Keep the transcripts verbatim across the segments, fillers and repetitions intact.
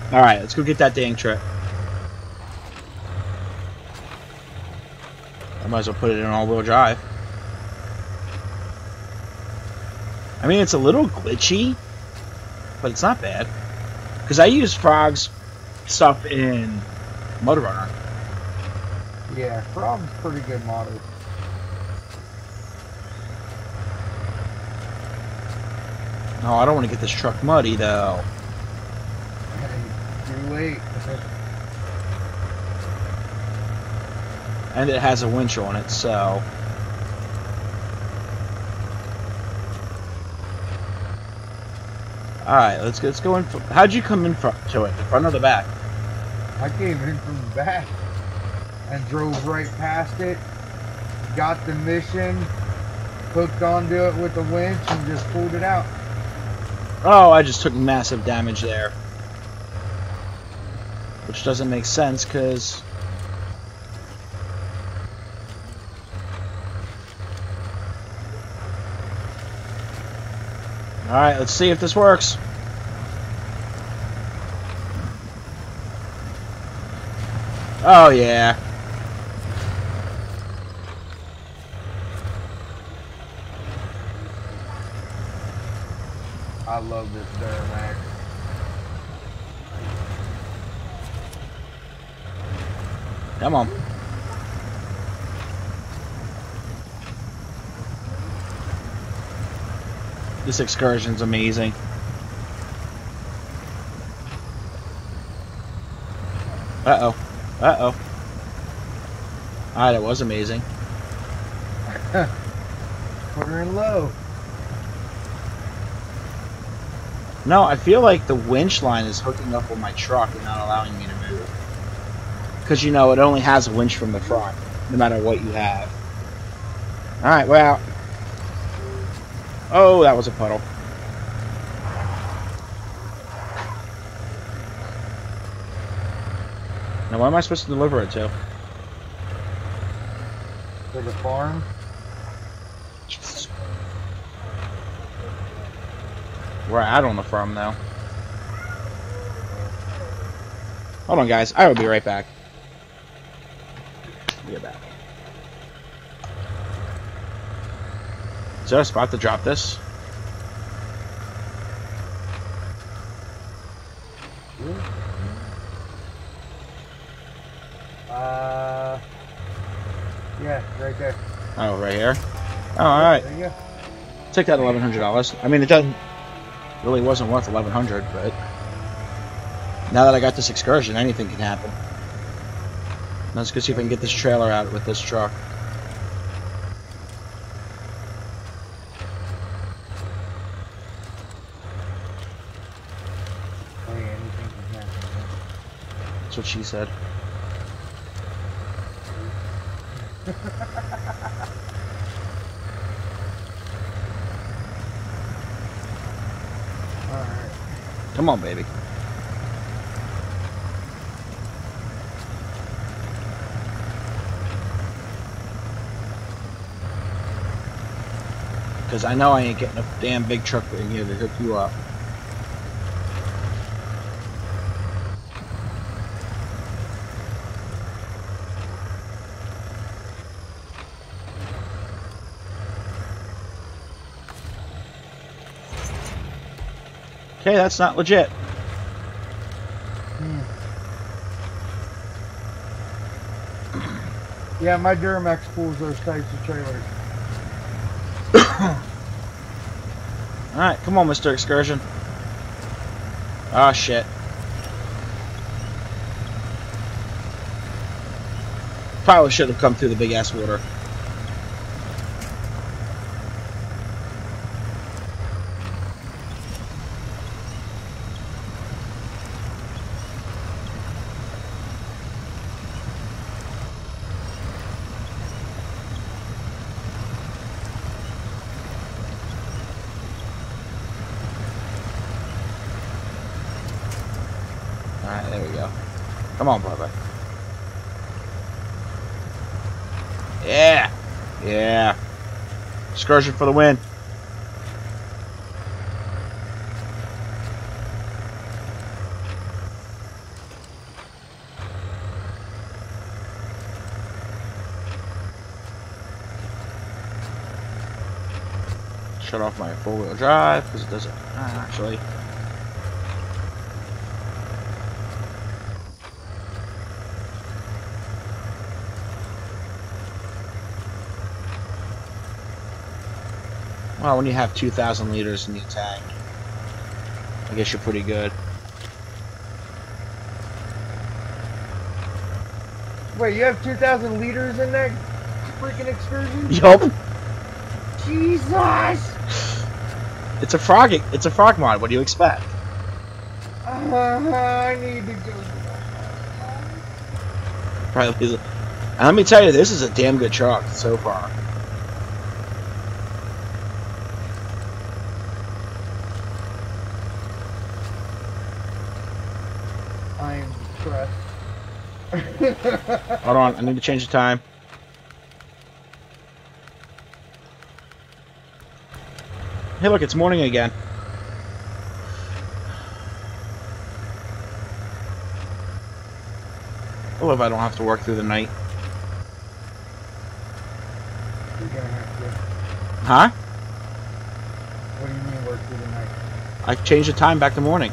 Alright, let's go get that dang truck. I might as well put it in all-wheel drive. I mean, it's a little glitchy, but it's not bad. Because I use Frog's stuff in Motor Runner. Yeah, Frog's pretty good model. No, I don't want to get this truck muddy, though. Too late. And it has a winch on it, so... Alright, let's, let's go in. How'd you come in front to it? The front or the back? I came in from the back and drove right past it. Got the mission, hooked onto it with the winch, and just pulled it out. Oh, I just took massive damage there. Which doesn't make sense, because... Alright, let's see if this works. Oh, yeah. I love this Duramax. Come on. This excursion's amazing. Uh-oh. Uh-oh. Alright, it was amazing. Put her in low. No, I feel like the winch line is hooking up with my truck and not allowing me to move. Because, you know, it only has a winch from the front, no matter what you have. Alright, we're out. Oh, that was a puddle. Now, where am I supposed to deliver it to? To the farm. We're out on the farm, though. Hold on, guys. I will be right back. Get back. Is there a spot to drop this? Uh, yeah, right there. Oh, right here? Oh, alright. There you go. Take that eleven hundred dollars. I mean, it doesn't... really wasn't worth eleven hundred dollars, but... now that I got this excursion, anything can happen. Let's go see if I can get this trailer out with this truck. Hey, anything can happen, man. That's what she said. Alright. Come on, baby. Because I know I ain't getting a damn big truck in here to hook you up. Okay, that's not legit. Hmm. Yeah, my Duramax pulls those types of trailers. Alright, come on, Mister Excursion. Ah, shit. Probably should have come through the big ass water. Alright, there we go. Come on, brother. Yeah! Yeah! Excursion for the win. shut off my four-wheel drive because it doesn't uh, actually. Well, when you have two thousand liters in your tank, I guess you're pretty good. Wait, you have two thousand liters in that freaking excursion? Yup. Jesus! It's a frog. It's a frog mod. What do you expect? Uh, I need to go. Probably. And let me tell you, this is a damn good truck so far. I am impressed. Hold on, I need to change the time. Hey, look, it's morning again. Oh, if I don't have to work through the night. You're gonna have to. Huh? What do you mean work through the night? I changed the time back to morning.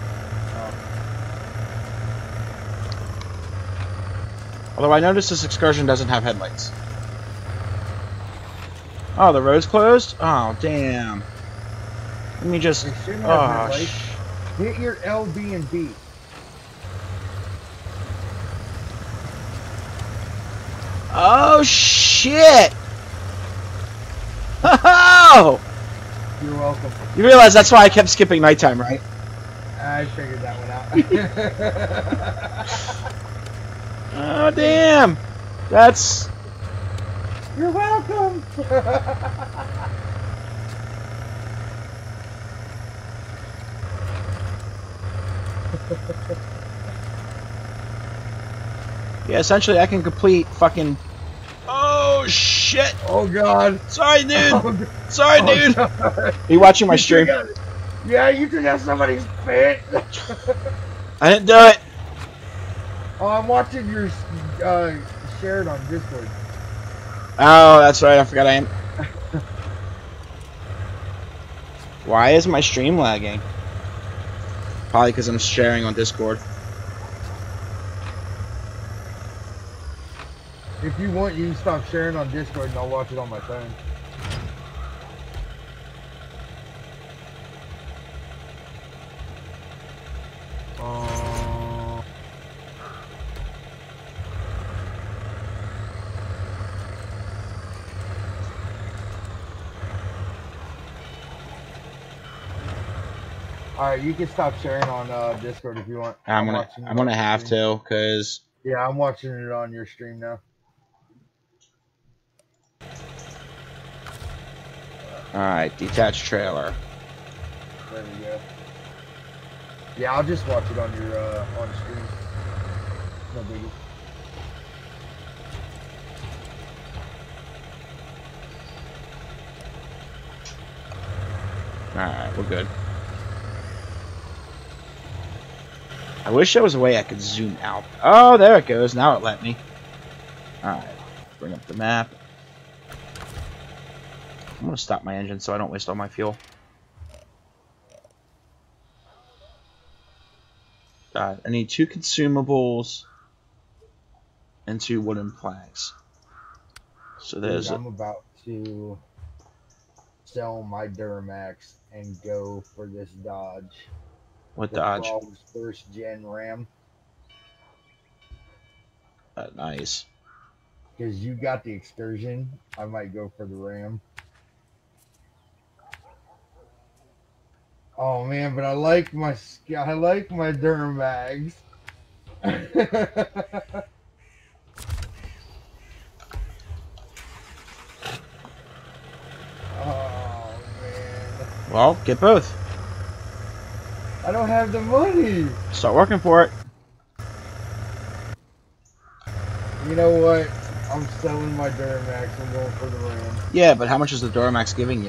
Although I noticed this excursion doesn't have headlights. Oh, the road's closed? Oh, damn. Let me just... It shouldn't have Oh, headlights. sh... Hit your L, B, and B. Oh, shit! Oh! You're welcome. You realize that's why I kept skipping nighttime, right? I figured that one out. Oh, damn! That's... You're welcome! Yeah, essentially I can complete fucking... Oh, shit! Oh, God. Sorry, dude! Oh, Sorry, oh, dude! God. Are you watching my You stream? took out- Yeah, you took out somebody's pit. I didn't do it! Oh, I'm watching your uh, shared on Discord. Oh, that's right, I forgot I am... Why is my stream lagging? Probably because I'm sharing on Discord. If you want, you can stop sharing on Discord and I'll watch it on my phone. Uh... Alright, you can stop sharing on uh, Discord if you want. I'm gonna, watching it I'm on gonna your have stream. to, cause... Yeah, I'm watching it on your stream now. Alright, detached trailer. There we go. Yeah, I'll just watch it on your uh, on stream. No biggie. Alright, we're good. I wish there was a way I could zoom out. Oh, there it goes. Now it let me. Alright, bring up the map. I'm gonna stop my engine so I don't waste all my fuel. God, I need two consumables and two wooden planks. So there's Dude, a, I'm about to sell my Duramax and go for this Dodge. what The Dodge? Frog's first gen Ram. Uh, nice. Because you got the Excursion, I might go for the Ram. Oh man, but I like my I like my Duramax. Oh man. Well, get both. I don't have the money. Start working for it. You know what? I'm selling my Duramax and going for the Ram. Yeah, but how much is the Duramax giving you?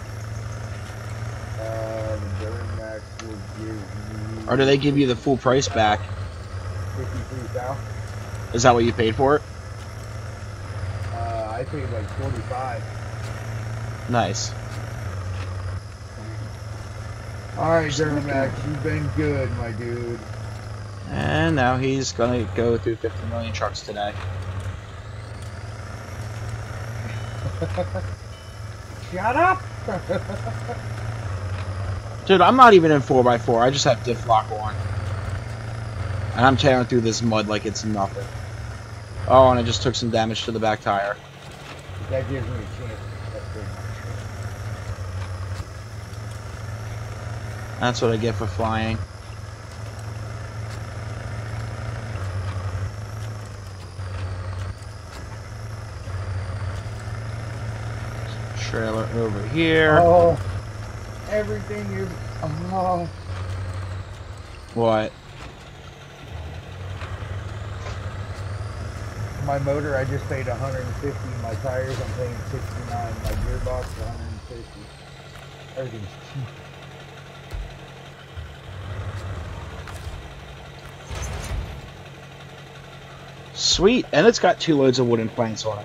Uh, the Duramax will give me... Or do they give you the full price back? fifty-three thousand. Is that what you paid for it? Uh, I paid like forty-five. Nice. Alright, Duramax, you've been good, my dude. And now he's gonna go through fifty million trucks today. Shut up! Dude, I'm not even in four by four. I just have diff lock on. And I'm tearing through this mud like it's nothing. Oh, and I just took some damage to the back tire. That gives me a chance. That's pretty much That's what I get for flying. Trailer over here. Oh, everything is. Oh. What? My motor, I just paid one hundred fifty. My tires, I'm paying sixty-nine. My gearbox, one hundred fifty. Everything's cheap. Sweet, and it's got two loads of wooden planks on it.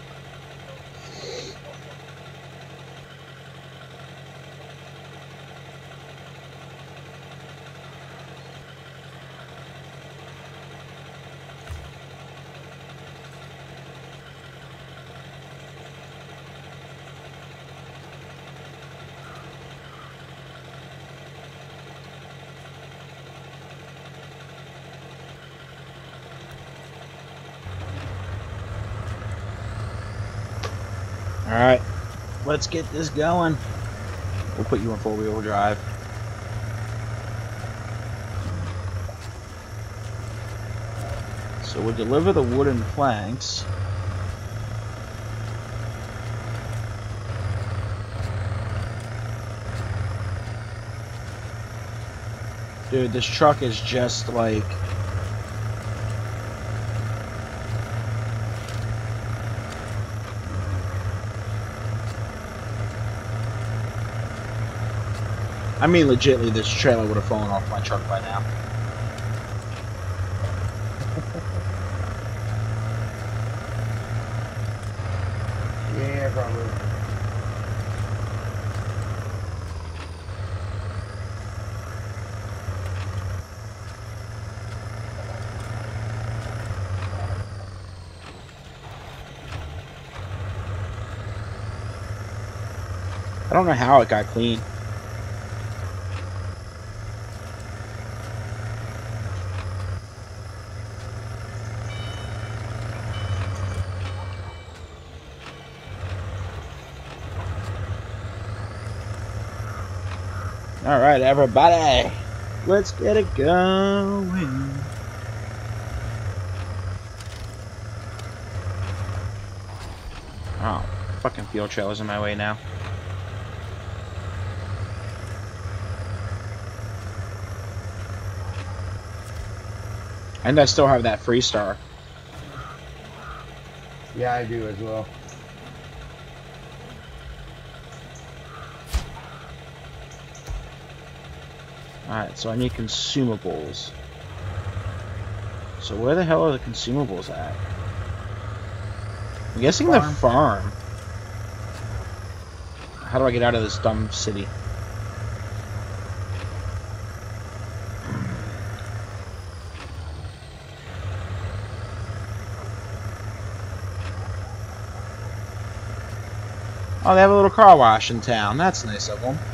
Alright, let's get this going. We'll put you in four-wheel drive. So we'll deliver the wooden planks. Dude, this truck is just like... I mean, legitly, this trailer would have fallen off my truck by now. Yeah, probably. I don't know how it got clean. Alright, everybody, let's get it going. Oh, fucking fuel trailer's in my way now. And I still have that Freestar. Yeah, I do as well. Alright, so I need consumables. So where the hell are the consumables at? I'm guessing the farm. How do I get out of this dumb city? Oh, they have a little car wash in town. That's nice of them.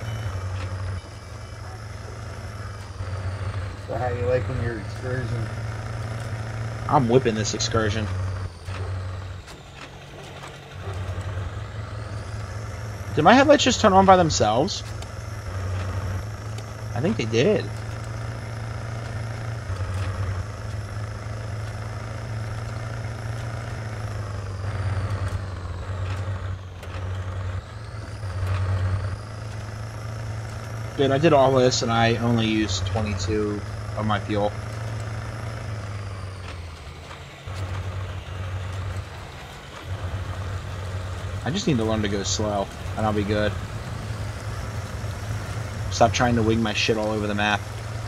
So how you liking your excursion? I'm whipping this excursion. Did my headlights just turn on by themselves? I think they did. Dude, I did all this and I only used twenty-two of my fuel. I just need to learn to go slow and I'll be good. Stop trying to wing my shit all over the map.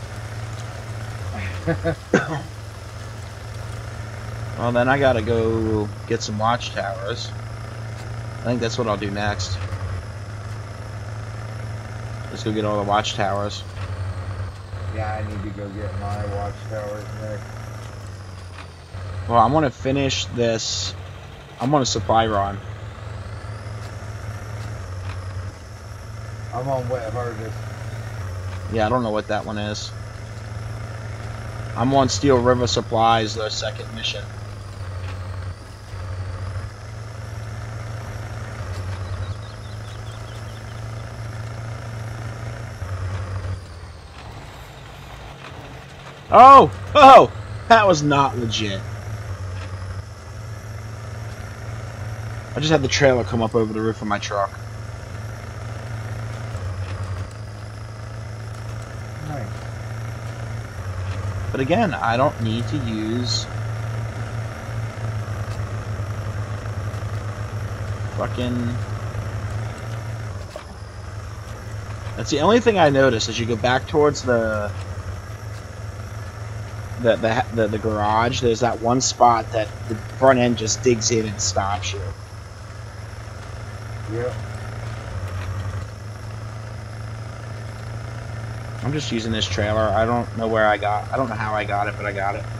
Well, then I gotta go get some watchtowers. I think that's what I'll do next. Let's go get all the watchtowers. Yeah, I need to go get my watchtowers next. Well, I'm gonna finish this. I'm on a supply run. I'm on Wet Harvest. Yeah, I don't know what that one is. I'm on Steel River Supplies, their second mission. Oh! Oh! That was not legit. I just had the trailer come up over the roof of my truck. Nice. But again, I don't need to use fucking... That's the only thing I noticed as you go back towards the the the the, the garage. There's that one spot that the front end just digs in and stops you. Yep. I'm just using this trailer. I don't know where I got. I don't know how I got it, but I got it.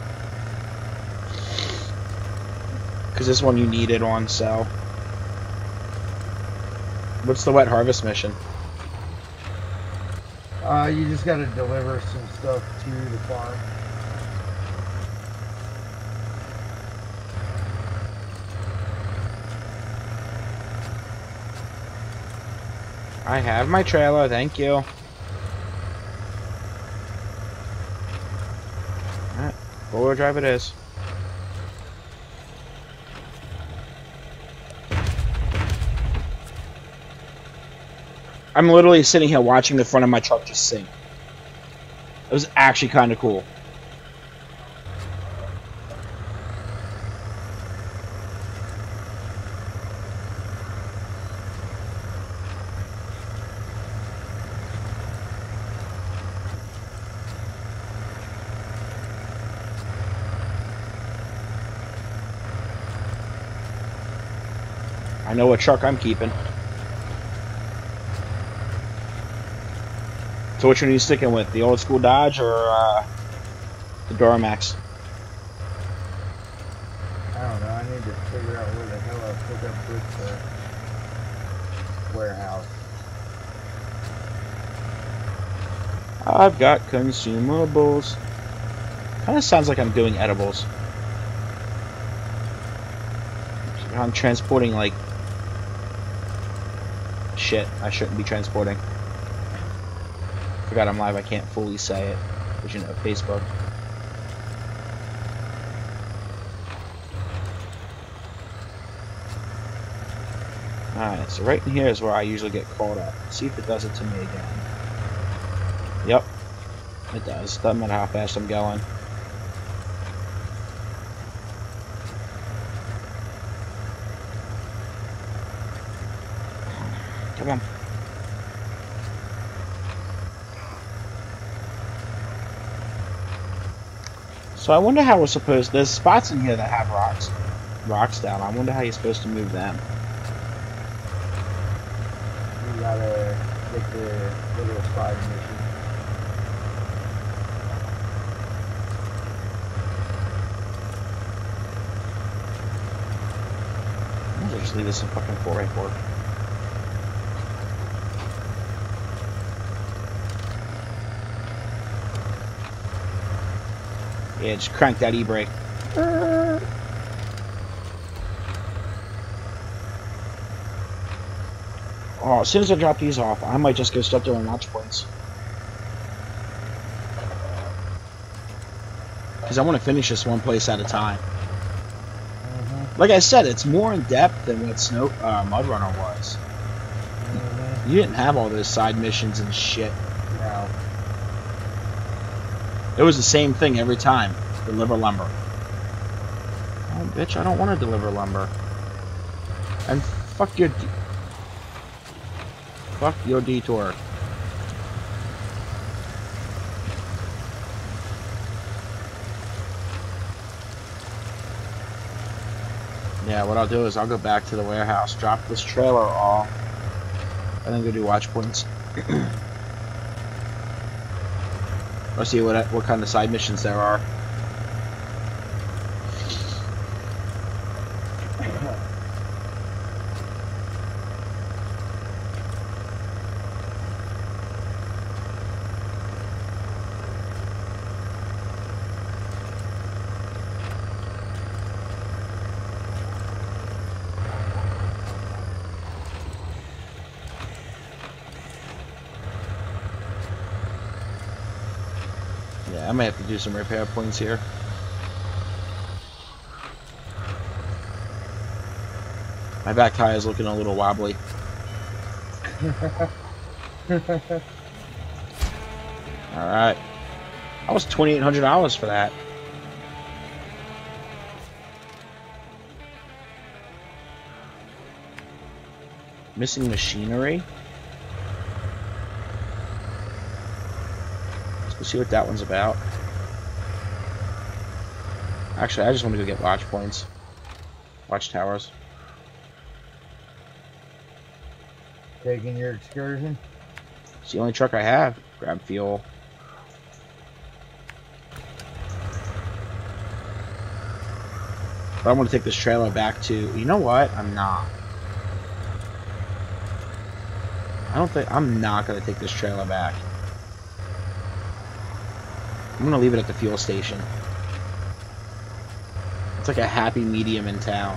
Because this one you need it on, so. What's the Wet Harvest mission? Uh, you just gotta deliver some stuff to the farm. I have my trailer, thank you. Alright, four-wheel drive it is. I'm literally sitting here watching the front of my truck just sink. It was actually kind of cool. I know what truck I'm keeping. So which one are you sticking with? The old school Dodge or uh, the Duramax? I don't know. I need to figure out where the hell I put up with the warehouse. I've got consumables. Kind of sounds like I'm doing edibles. I'm transporting like shit I shouldn't be transporting. Forgot I'm live, I can't fully say it, but you know, Facebook. Alright, so right in here is where I usually get caught up. Let's see if it does it to me again. Yep, it does. Doesn't matter how fast I'm going. Come on. So I wonder how we're supposed... There's spots in here that have rocks rocks down. I wonder how you're supposed to move them. You gotta get the little side mission. I'll just leave this in fucking four by four. Yeah, just crank that e-brake. Oh, as soon as I drop these off, I might just go start doing watch points. Because I want to finish this one place at a time. Mm-hmm. Like I said, it's more in depth than what Snow uh, Mud Runner was. Mm-hmm. You didn't have all those side missions and shit. No. It was the same thing every time. Deliver lumber. Oh, bitch, I don't want to deliver lumber. And fuck your... De fuck your detour. Yeah, what I'll do is I'll go back to the warehouse, drop this trailer off, and then go do watch points. Let's see what what kind of side missions there are. Yeah, I might have to do some repair points here. My back tire is looking a little wobbly. Alright. That was twenty-eight hundred dollars for that. Missing machinery? Let's go see what that one's about. Actually, I just want to go get watch points. Watch towers. Taking your excursion? It's the only truck I have. Grab fuel. But I'm going to take this trailer back to... You know what? I'm not. I don't think... I'm not going to take this trailer back. I'm going to leave it at the fuel station. It's like a happy medium in town.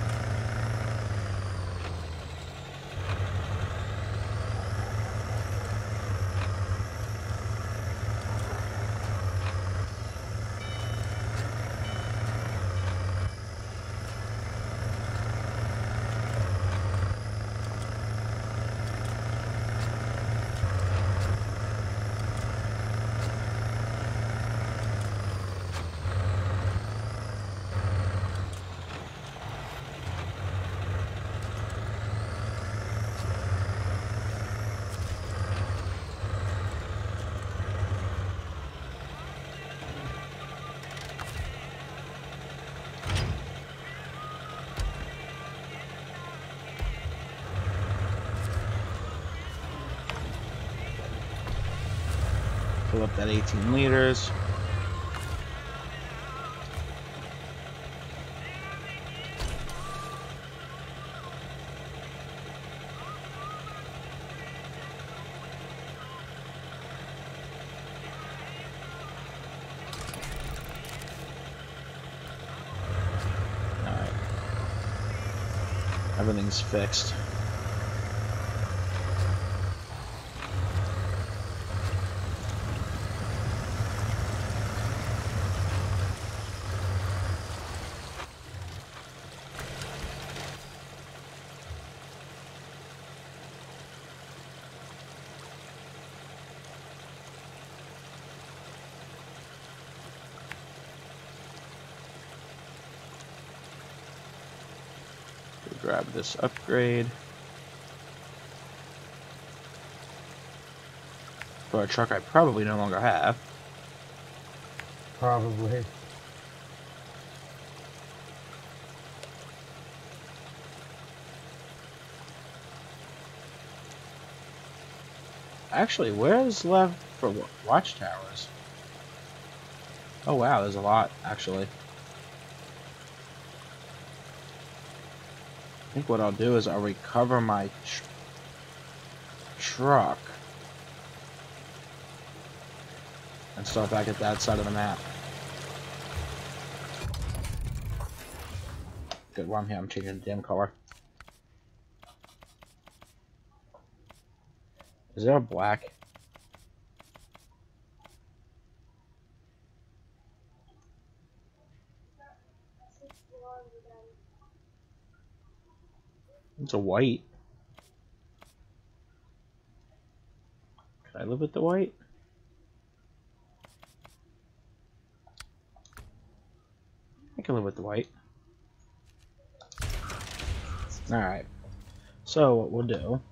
Fill up that eighteen liters. Alright. Everything's fixed. Grab this upgrade for a truck I probably no longer have. Probably. Actually, where's left for watchtowers? Oh wow, there's a lot actually. I think what I'll do is I'll recover my tr truck and start back at that side of the map. Good, while I'm here, I'm changing the damn color. Is there a black? It's a white. Can I live with the white? I can live with the white. Alright. So what we'll do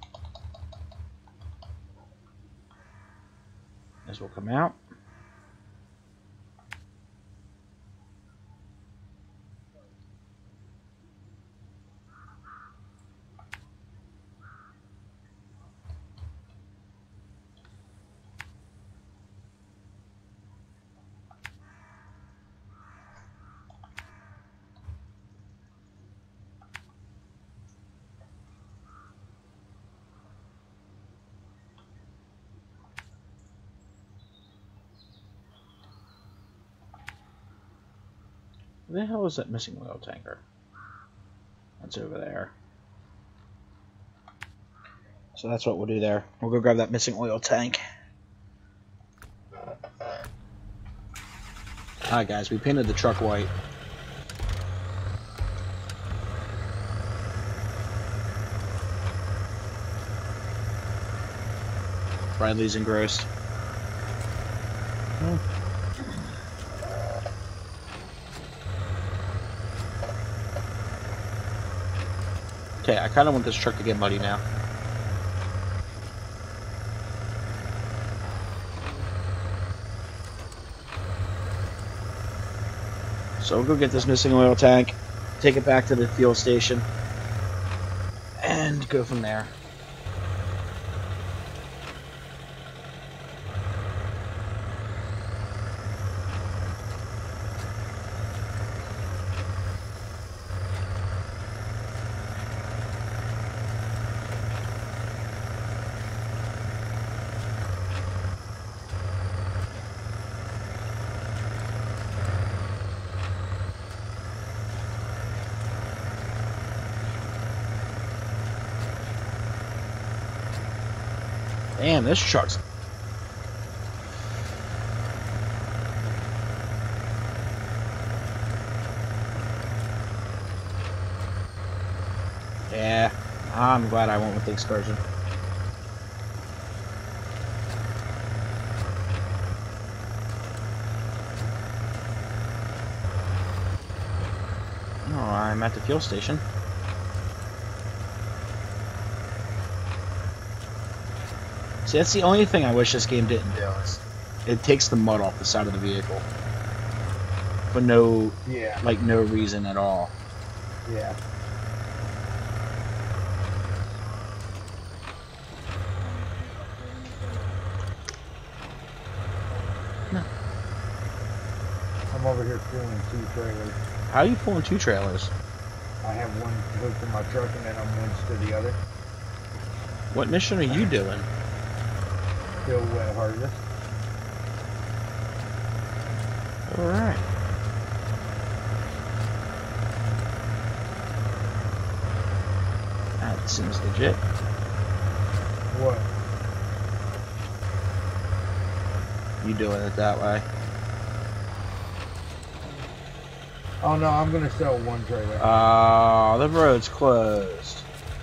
is we'll come out. Where the hell is that missing oil tanker? That's over there. So that's what we'll do there. We'll go grab that missing oil tank. Alright guys, we painted the truck white. Bradley's engrossed. Hmm. Okay, I kind of want this truck to get muddy now. So we'll go get this missing oil tank, take it back to the fuel station, and go from there. Damn, this truck's... Yeah, I'm glad I went with the Excursion. Oh, I'm at the fuel station. See, that's the only thing I wish this game didn't do. Is it takes the mud off the side of the vehicle. For no, yeah. like, no reason at all. Yeah. No. I'm over here pulling two trailers. How are you pulling two trailers? I have one hooked to my truck and then I'm winched to the other. What mission are you doing? Still wet harvest. Alright. That seems legit. What? You doing it that way? Oh no, I'm gonna sell one trailer. Oh, the road's closed.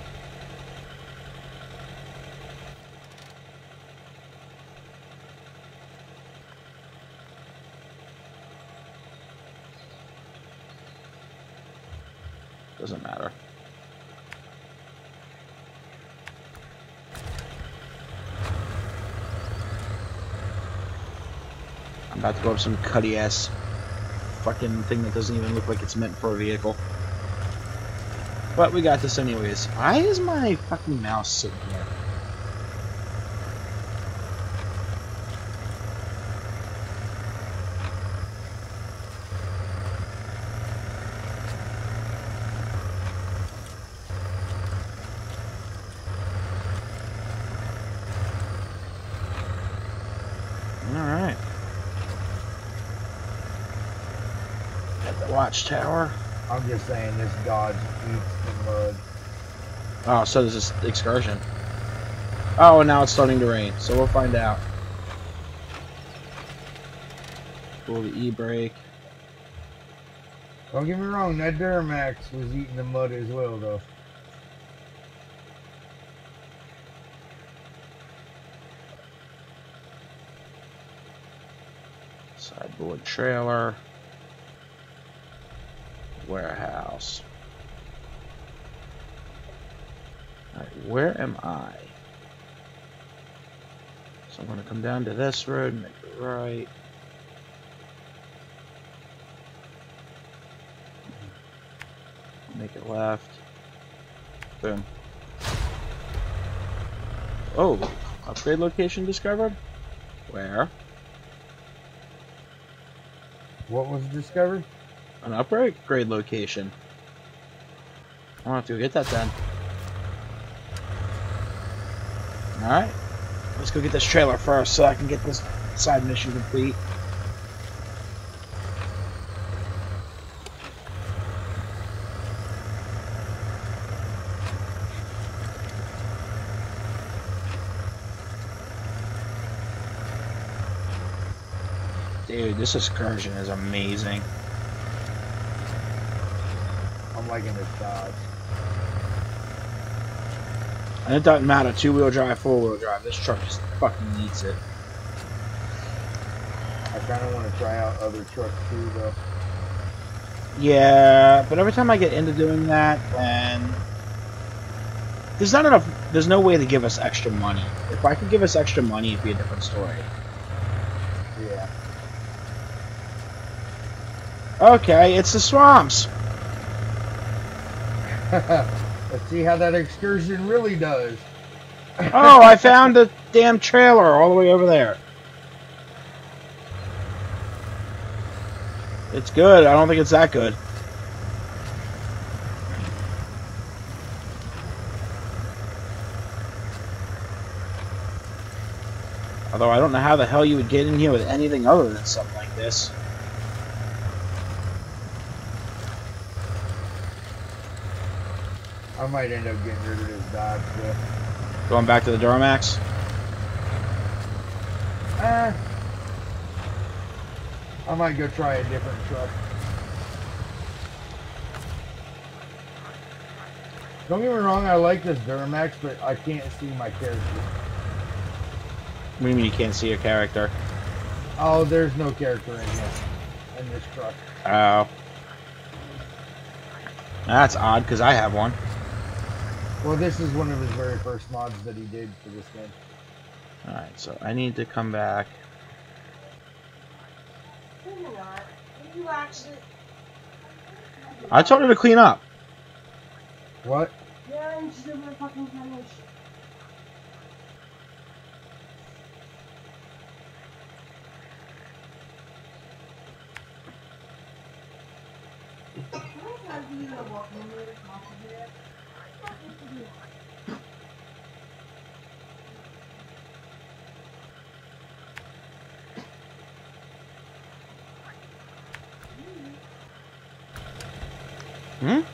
Doesn't matter. I'm about to go up some cutty ass fucking thing that doesn't even look like it's meant for a vehicle. But we got this anyways. Why is my fucking mouse sitting here? Alright. At the watchtower. I'm just saying this Dodge eats the mud. Oh, so there's this excursion. Oh, and now it's starting to rain, so we'll find out. Pull the e-brake. Don't get me wrong, that Duramax was eating the mud as well, though. Sideboard trailer. Warehouse. Alright, where am I? So I'm going to come down to this road, make it right. Make it left. Boom. Oh, upgrade location discovered? Where? What was discovered? An upgrade location. I'll have to go get that then. Alright. Let's go get this trailer first so I can get this side mission complete. Dude, this excursion is amazing. I'm liking this Dodge. And it doesn't matter, two-wheel drive, four-wheel drive. This truck just fucking eats it. I kind of want to try out other trucks too, though. Yeah, but every time I get into doing that, then there's not enough. There's no way to give us extra money. If I could give us extra money, it'd be a different story. Yeah. Okay, it's the swamps. Let's see how that excursion really does. Oh, I found the damn trailer all the way over there. It's good. I don't think it's that good. Although I don't know how the hell you would get in here with anything other than something like this. I might end up getting rid of this Dodge, though. Going back to the Duramax? Uh, I might go try a different truck. Don't get me wrong, I like this Duramax, but I can't see my character. What do you mean you can't see your character? Oh, there's no character in here, in this truck. Oh. That's odd, because I have one. Well, this is one of his very first mods that he did for this game. Alright, so I need to come back. No, you're not. You actually... I told her to clean up. What? Yeah, and she's over the fucking finish. Hmm?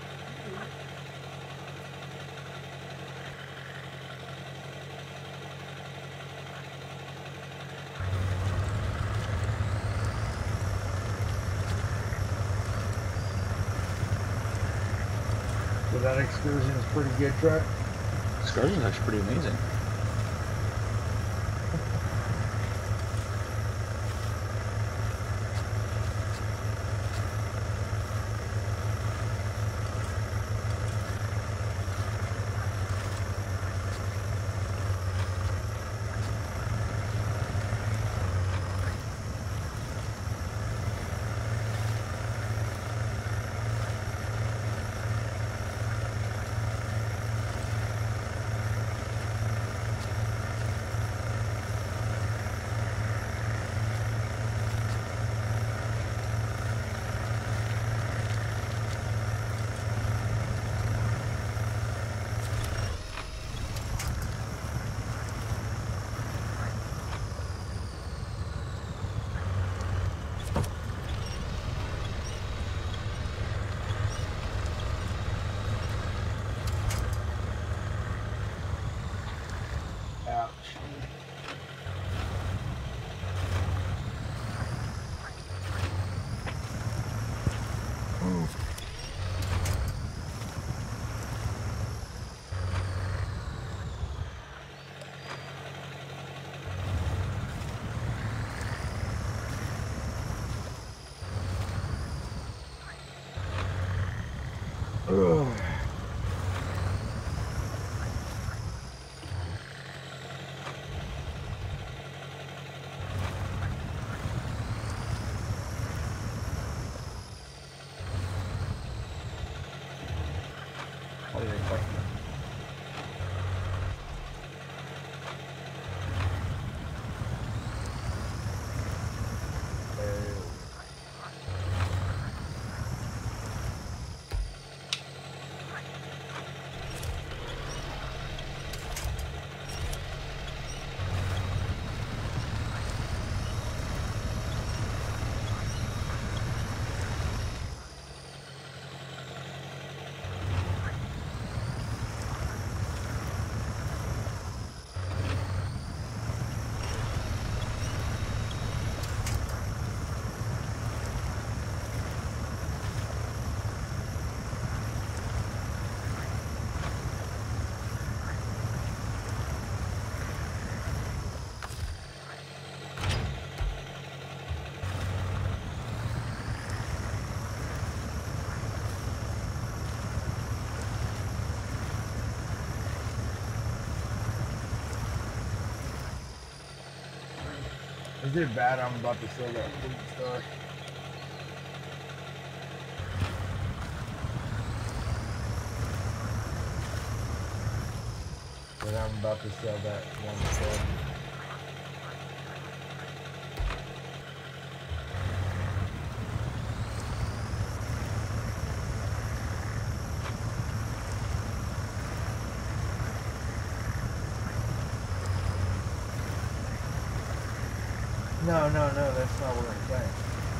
So that excursion is pretty good truck. Excursion's actually pretty amazing. Is it bad I'm about to sell that Fleet Star? But I'm about to sell that one Star. No, no, no, that's not what I'm saying.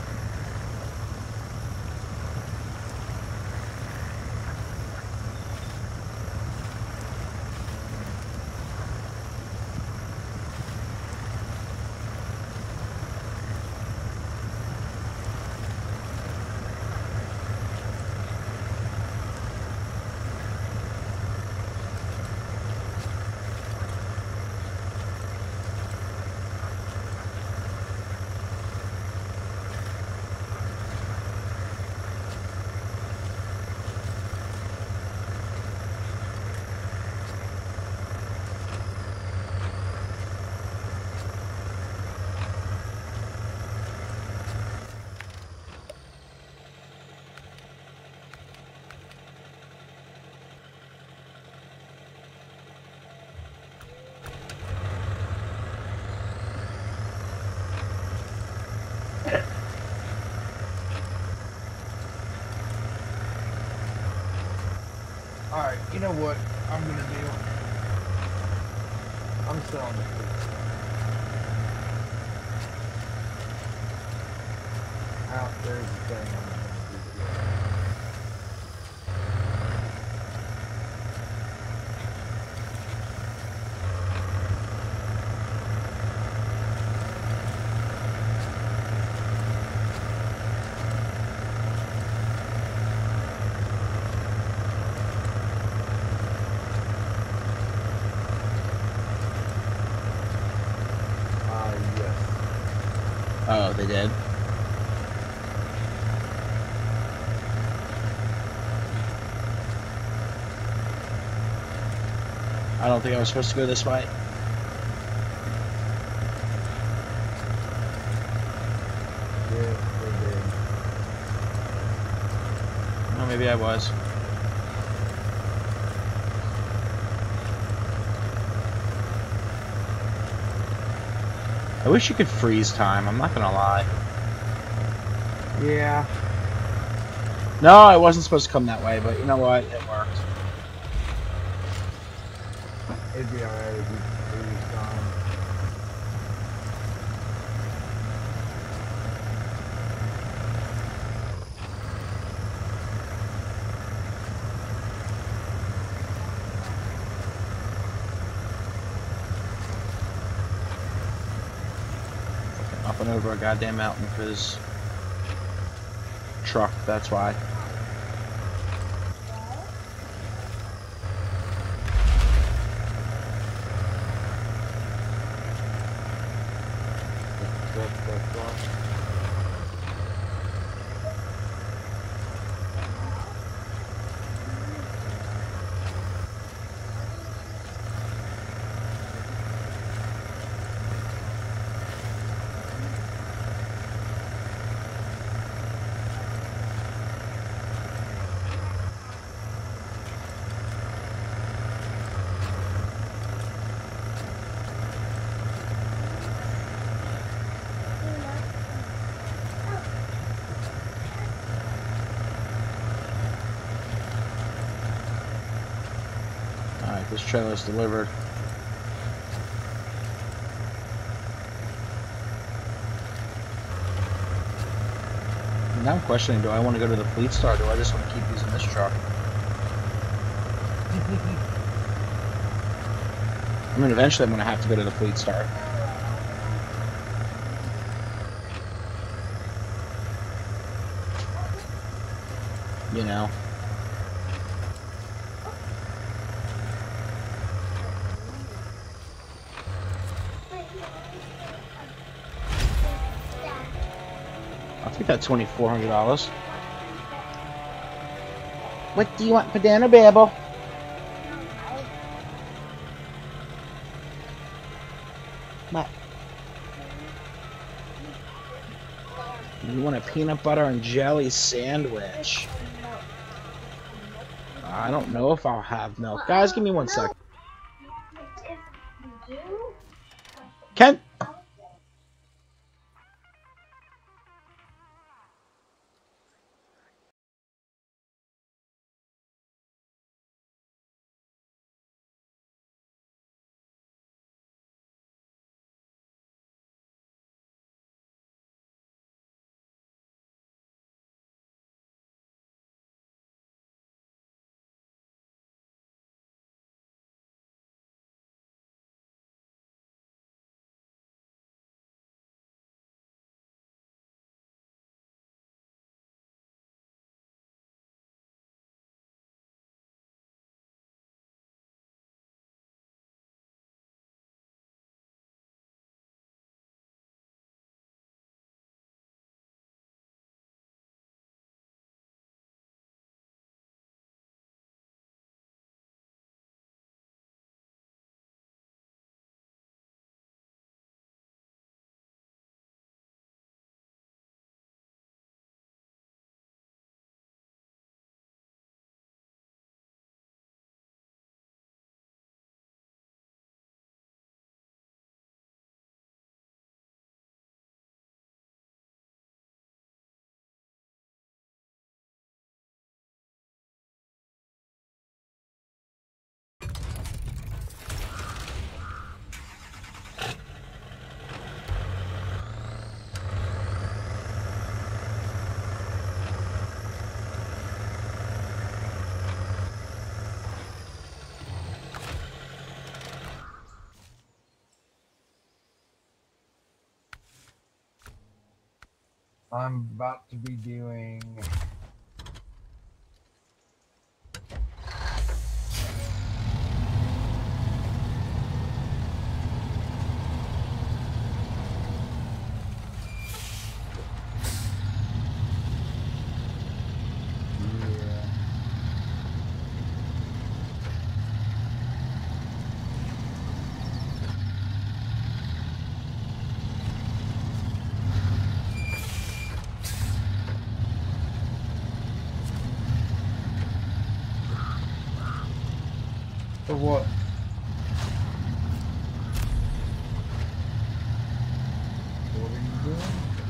Alright, you know what I'm gonna do? I'm selling the Fleet Star. Out there's the thing I'm gonna do here. Oh, they did. I don't think I was supposed to go this way. Yeah, they did. Oh, maybe I was. I wish you could freeze time, I'm not gonna lie. Yeah. No, I wasn't supposed to come that way, but you know what? It worked. It'd be alright if you freeze time. Up and over a goddamn mountain because truck, that's why. That's, that's why. Alright, this trailer's delivered. Now I'm questioning, do I want to go to the Fleet Star or do I just want to keep using this truck? I mean, eventually I'm going to have to go to the Fleet Star. You know. I'll take that twenty-four hundred dollars. What do you want for dinner, Babel? What? You want a peanut butter and jelly sandwich? I don't know if I'll have milk. Guys, give me one sec. Ken? I'm about to be doing for what? What are you doing?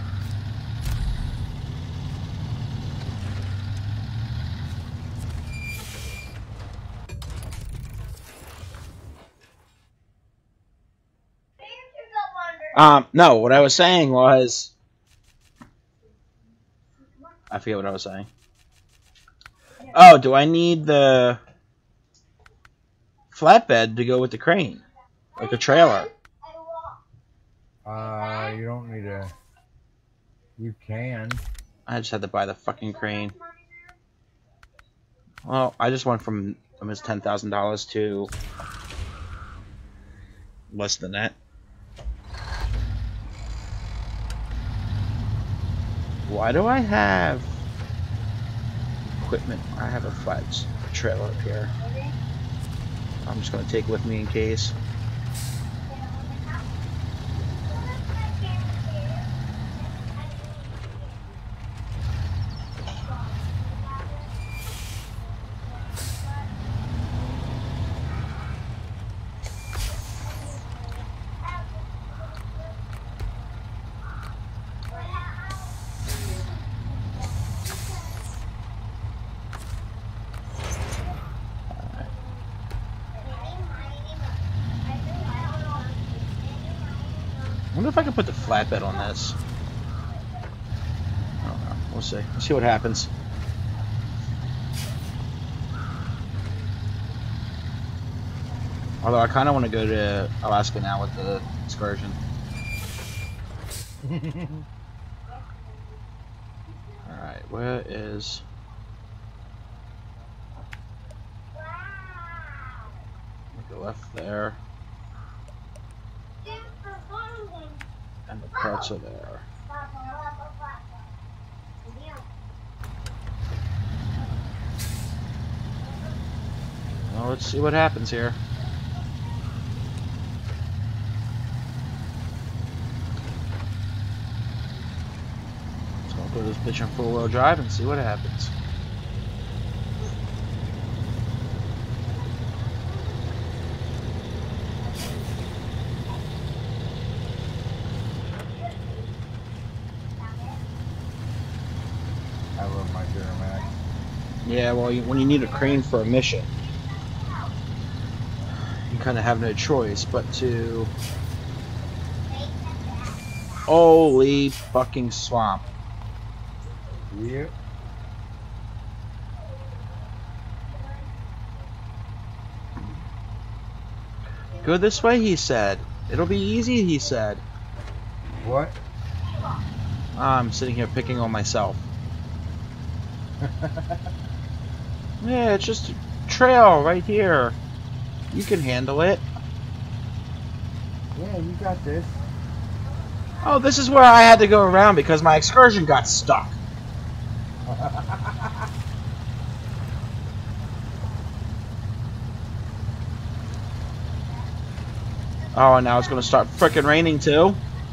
Um, no, what I was saying was... I forget what I was saying. Oh, do I need the flatbed to go with the crane? Like a trailer? Uh, you don't need a... You can. I just had to buy the fucking crane. Well, I just went from almost ten thousand dollars to less than that. Why do I have equipment? I have a flat trailer up here. I'm just going to take with me in case. I wonder if I can put the flatbed on this. I don't know. We'll see. We'll see what happens. Although I kind of want to go to Alaska now with the excursion. Alright, where is... Go left there. And the parts are there. Well, let's see what happens here. I'll put this bitch on four-wheel drive and see what happens. I love my Duramax. Yeah, well, you, when you need a crane for a mission, you kind of have no choice but to... Holy fucking swamp. Yep. Go this way, he said. It'll be easy, he said. What? I'm sitting here picking on myself. Yeah, it's just a trail right here. You can handle it. Yeah, you got this. Oh, this is where I had to go around because my excursion got stuck. Oh, and now it's going to start frickin' raining too?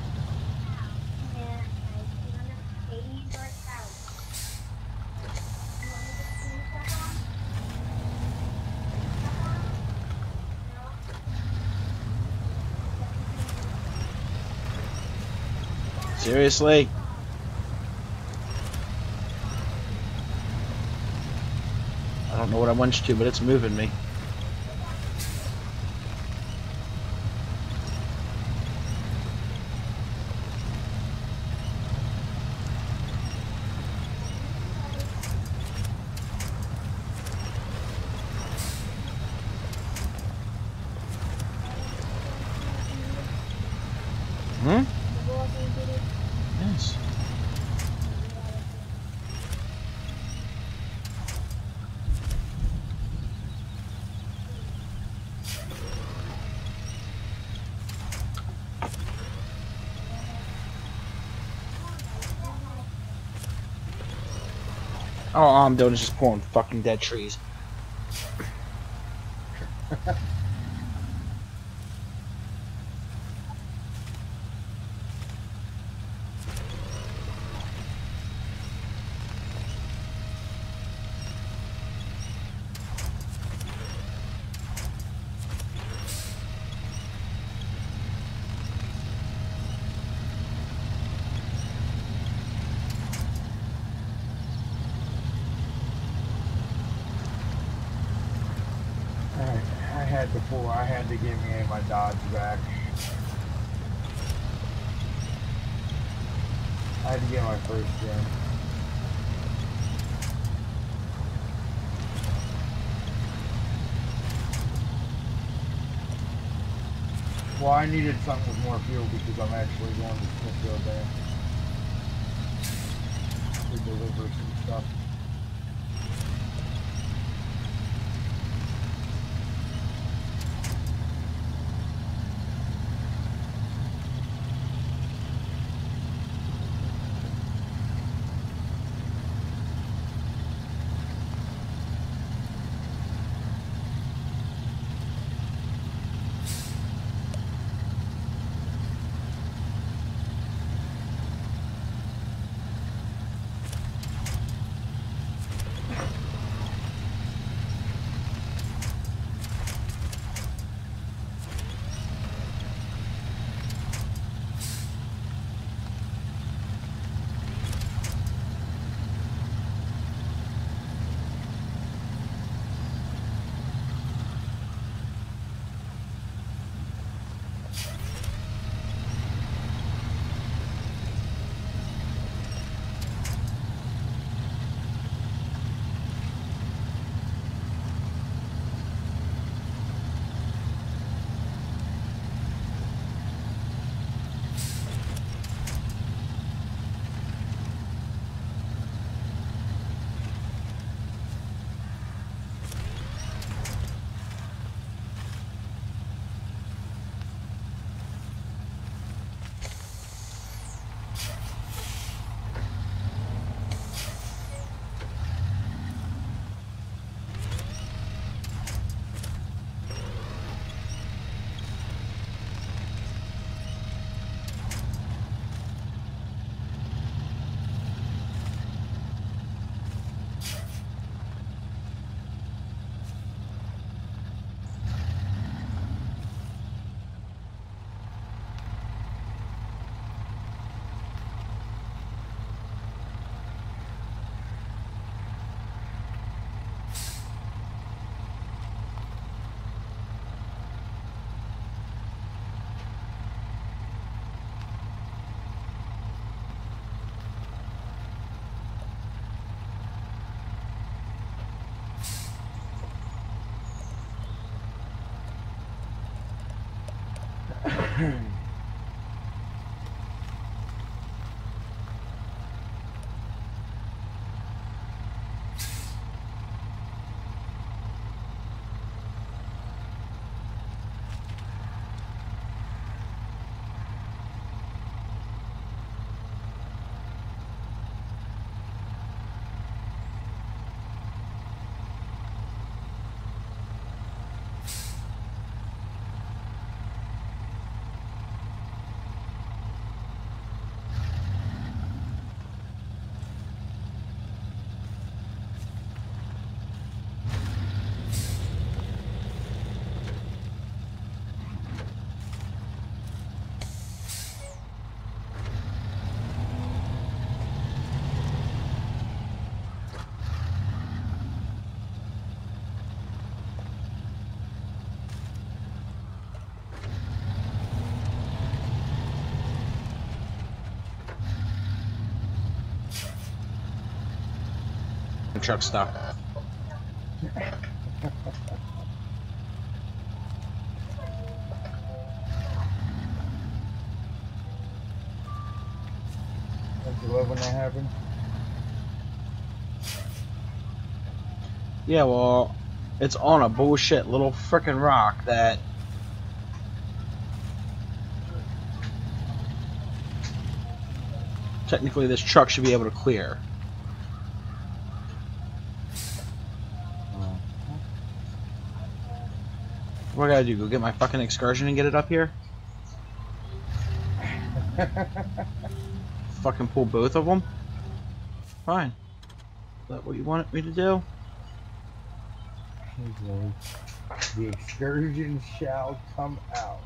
Seriously? I don't know what I want you to, but it's moving me. Hmm? Yes. Oh, all I'm doing is just pulling fucking dead trees. I had to pull. I had to get me my Dodge back. I had to get my first gen. Well, I needed something with more fuel because I'm actually going to Smithfield there to deliver some stuff. The truck's stuck. Don't you love when that happens? Yeah, well, it's on a bullshit little frickin' rock that technically this truck should be able to clear. What do I gotta do? Go get my fucking excursion and get it up here? Fucking pull both of them? Fine. Is that what you wanted me to do? The excursion shall come out.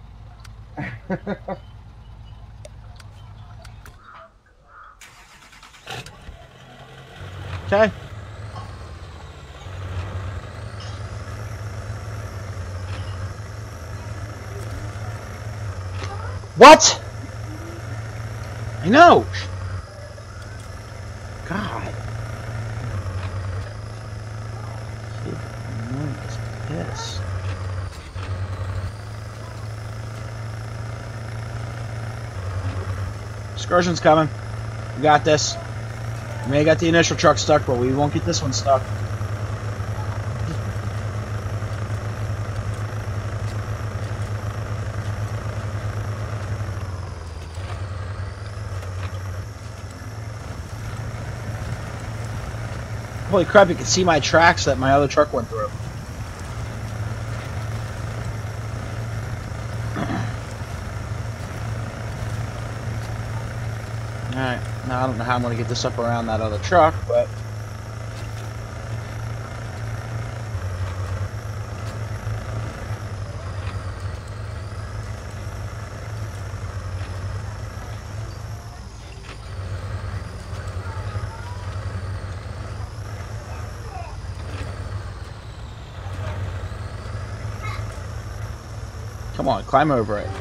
Okay. What? I know. God. Kid annoying as piss. Excursion's coming. We got this. We may have got the initial truck stuck, but we won't get this one stuck. Holy crap, you can see my tracks that my other truck went through. Alright, now I don't know how I'm going to get this up around that other truck, but... Come on, climb over it.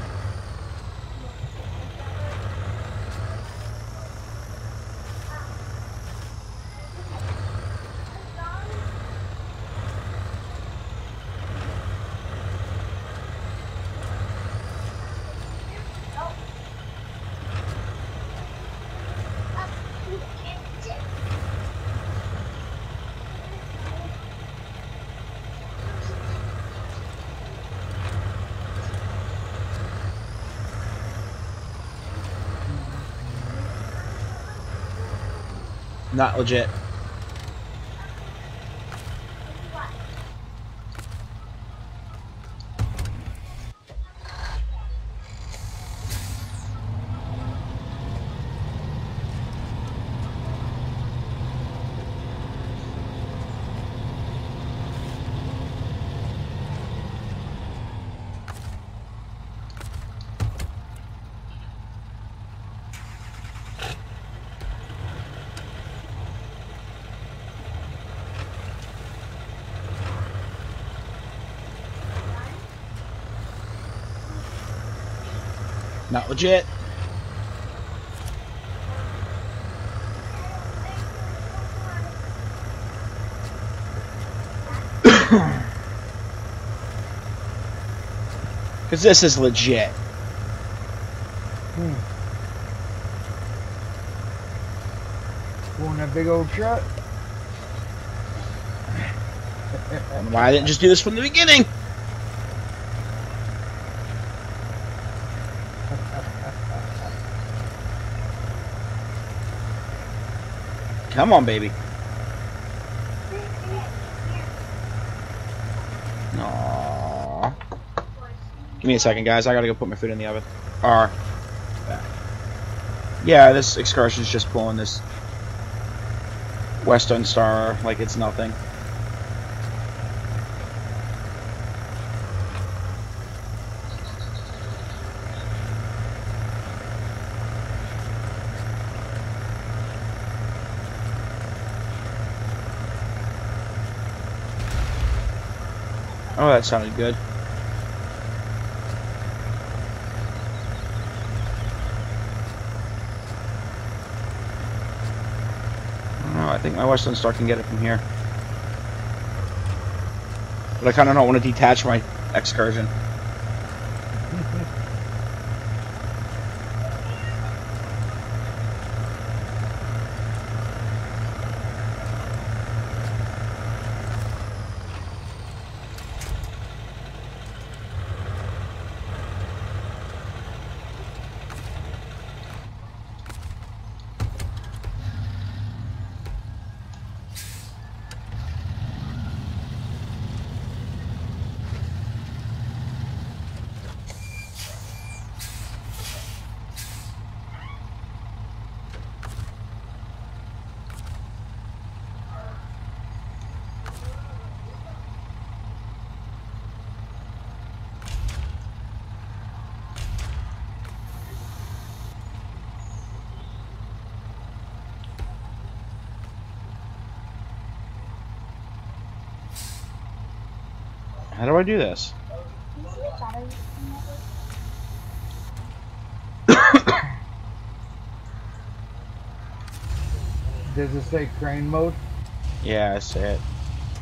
Not legit. Not legit. Because this is legit. Hmm. Pulling that big old truck. And why I didn't just do this from the beginning? Come on, baby. Aww. Give me a second, guys. I gotta go put my food in the oven. Or, yeah, this excursion's just pulling this Western Star like it's nothing. Oh, that sounded good. Oh, I think my Western Star can get it from here. But I kind of don't want to detach my excursion. How do I do this? Does it say crane mode? Yeah, I see it.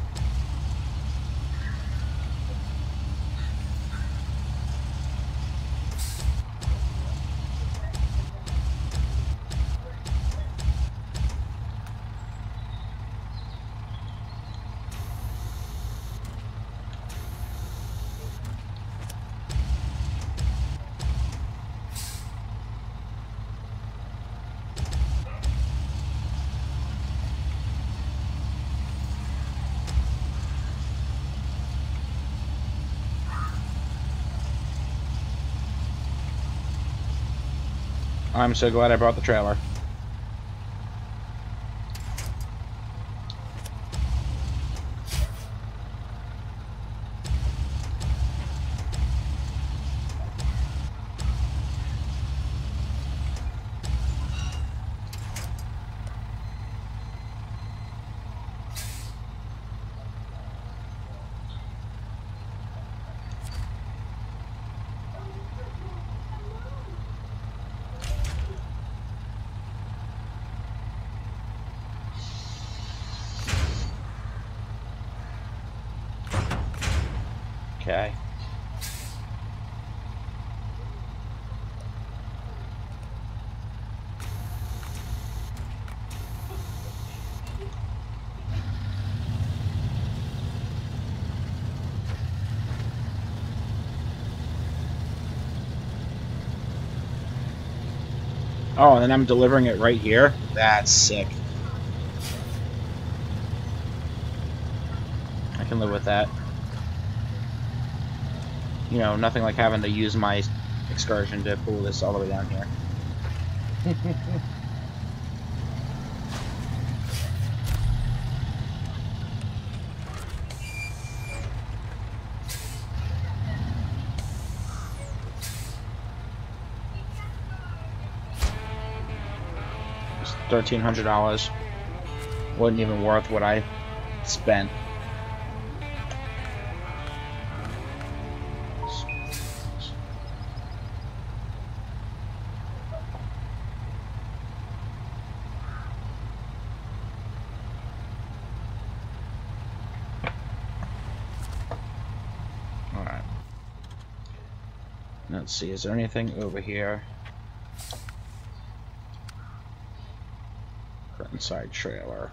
I'm so glad I brought the trailer. Okay. Oh, and then I'm delivering it right here? That's sick. I can live with that. You know, nothing like having to use my excursion to pull this all the way down here. It's thirteen hundred dollars. Wasn't even worth what I spent. Let's see, is there anything over here? inside trailer.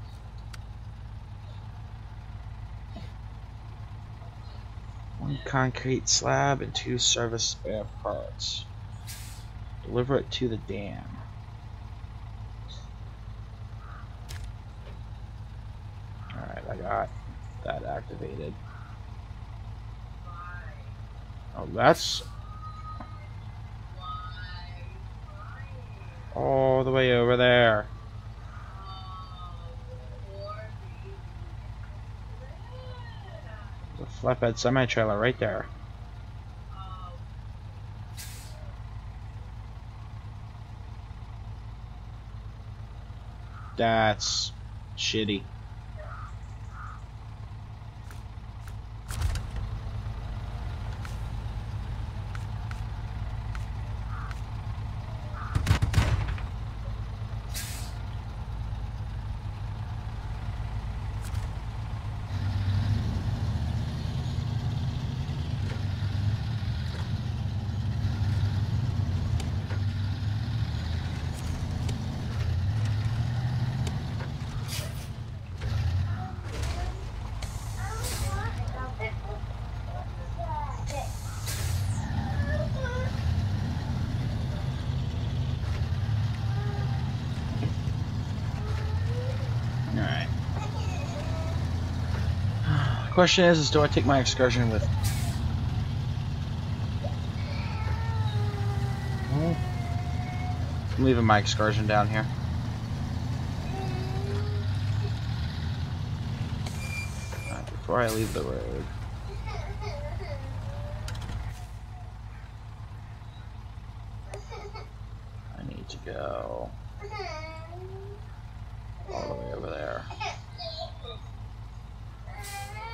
One concrete slab and two service spare parts. Deliver it to the dam. Alright, I got that activated. Oh, that's all the way over there. There's a flatbed semi-trailer right there. That's shitty. Alright. The question is, is do I take my excursion with me? I'm leaving my excursion down here. Alright, before I leave the road. I need to go all the way over there.